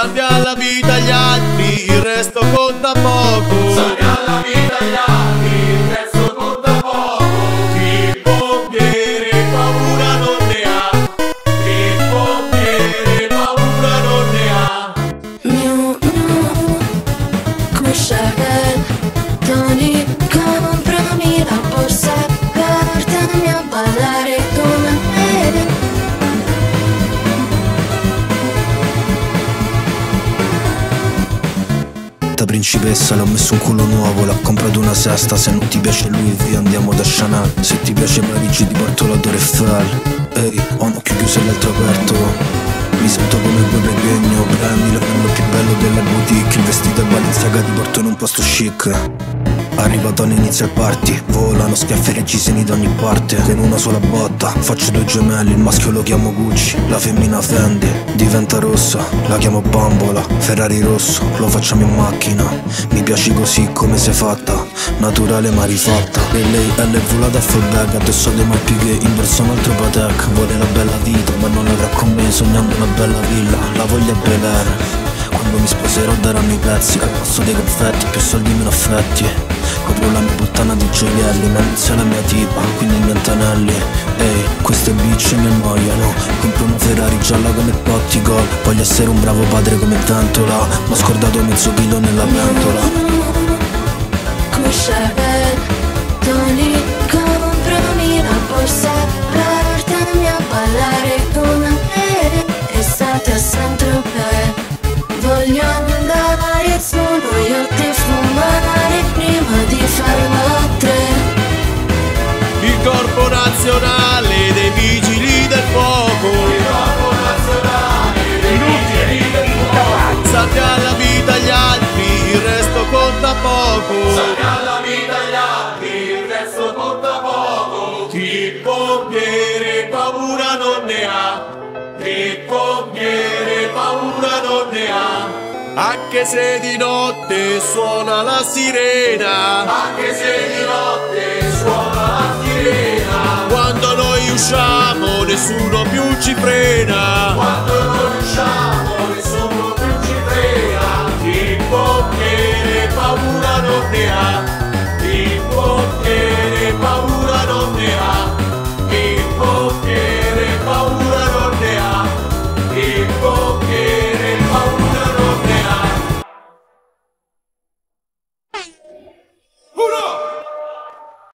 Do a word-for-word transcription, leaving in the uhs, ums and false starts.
Salvi alla vita gli altri, il resto conta poco. Salvi alla vita gli altri, il resto conta poco. Il pompiere paura non ne ha, il pompiere paura non ne ha. Miu, miu, come Chevelle, Tony, comprami la borsa, portami a ballare come me. Da principessa le ho messo un culo nuovo, l'ha comprato una sesta. Se non ti piace lui via andiamo da Chanel. Se ti piace Parigi ti porto la Torre Eiffel. Ehi, ho un occhio chiuso e l'altro aperto. Mi sento come quel pregno. Prendi l'anello più bello della boutique, il vestito e Balenciaga ti porto in un posto chic. Arrivato all'inizio al party, volano schiaffi e reggiseni da ogni parte. Con una sola botta faccio due gemelli, il maschio lo chiamo Gucci, la femmina Fendi. Diventa rossa, la chiamo bambola. Ferrari rosso, lo facciamo in macchina. Mi piaci così come sei fatta, naturale ma rifatta. E lei è L V la da fullback, addosso dei mappi che indossa un altro Patek. Vuole la bella vita ma non l'avrà con me, sognando una bella villa, la voglia Bel Air. Quando mi sposerò daranno i pezzi, al posto dei confetti, più soldi meno affetti. Copro la mia puttana di gioielli, ma inizia la mia tipa, quindi niente anelli. Ehi, queste bitch mi annoiano. Compro una Ferrari gialla come Totti Gol. Voglio essere un bravo padre come Ventola, ma ho scordato mezzo chilo nella pentola. Come Chevelle, Tony, comprami la borsa, portami a ballare come me. Estate a Saint-Tropez, voglio andare solo io e fumare prima di fare notte. Il corpo nazionale dei vigili del fuoco, Il corpo nazionale dei vigili del fuoco. salvi alla vita gli altri, il resto conta poco. Salvi alla vita gli altri, il resto conta poco. Il pompiere paura non ne ha, il pompiere paura non ne ha. Anche se di notte suona la sirena, Anche se di notte suona la sirena, quando noi usciamo nessuno più ci frena. quando noi usciamo